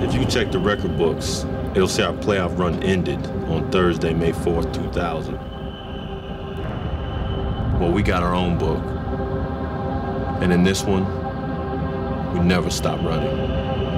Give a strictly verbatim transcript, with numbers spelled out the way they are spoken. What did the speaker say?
If you check the record books, it'll say our playoff run ended on Thursday, May fourth, two thousand. Well, we got our own book. And in this one, we never stop running.